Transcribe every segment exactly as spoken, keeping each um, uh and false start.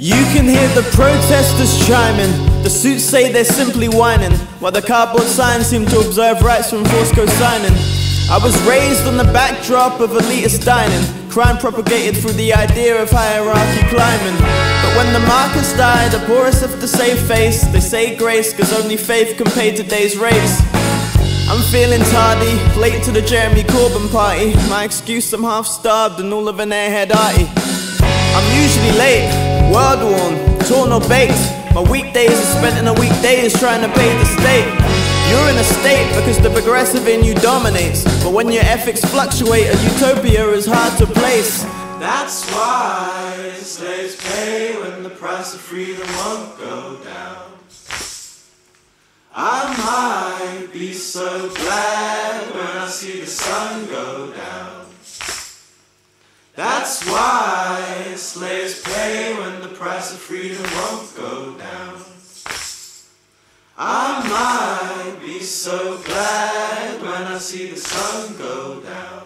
You can hear the protesters chiming. The suits say they're simply whining, while the cardboard signs seem to observe rights from forced co-signing. I was raised on the backdrop of elitist dining, crime propagated through the idea of hierarchy climbing. But when the Marcus died, the poorest have to save face. They say grace, cause only faith can pay today's race. I'm feeling tardy, late to the Jeremy Corbyn party. My excuse, I'm half starved and all of an airhead arty. I'm usually late, world worn, torn or baked. My weekdays are spent in a weekdays trying to pay the state. You're in a state because the progressive in you dominates, but when your ethics fluctuate, a utopia is hard to place. That's why slaves pay when the price of freedom won't go down. I might be so glad when I see the sun go down. That's why slaves pay when the price of freedom won't go down. I might be so glad when I see the sun go down.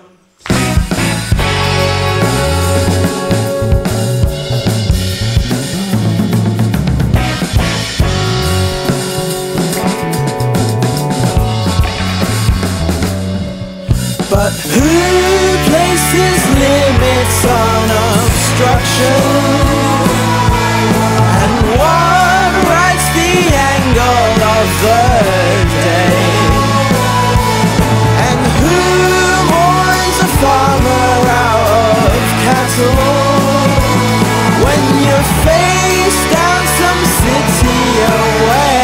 But who places limits on obstruction? And what writes the angle of the day? And who mourns a farmer out of cattle when you're face down some city away?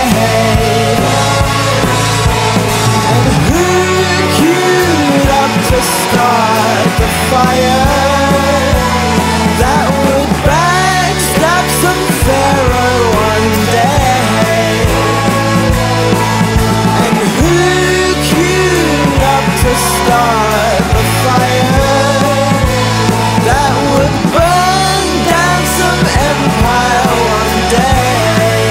And who queued up to start the fire that would backstab some pharaoh one day? And who queued up to start the fire that would burn down some empire one day?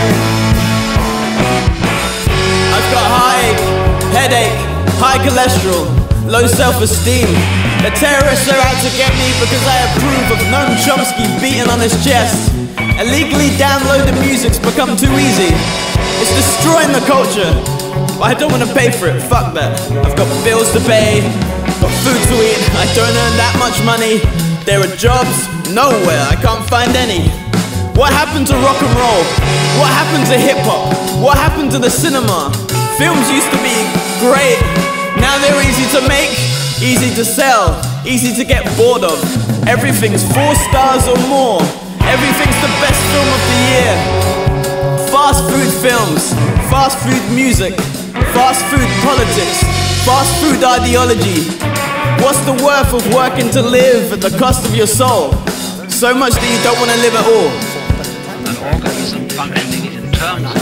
I've got heartache, headache, high cholesterol, low self-esteem. The terrorists are out to get me because I approve of Noam Chomsky beating on his chest. Illegally downloaded music's become too easy. It's destroying the culture, but I don't want to pay for it, fuck that. I've got bills to pay, got food to eat, I don't earn that much money. There are jobs, nowhere, I can't find any. What happened to rock and roll? What happened to hip-hop? What happened to the cinema? Films used to be great, now they're easy to make, easy to sell, easy to get bored of. Everything's four stars or more, everything's the best film of the year. Fast food films, fast food music, fast food politics, fast food ideology. What's the worth of working to live at the cost of your soul? So much that you don't want to live at all. An organism functioning in terms of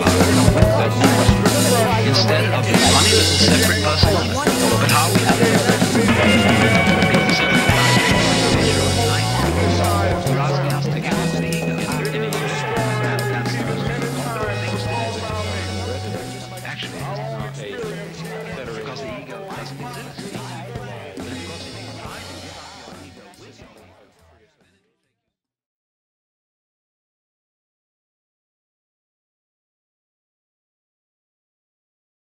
instead of one little separate personality, but how we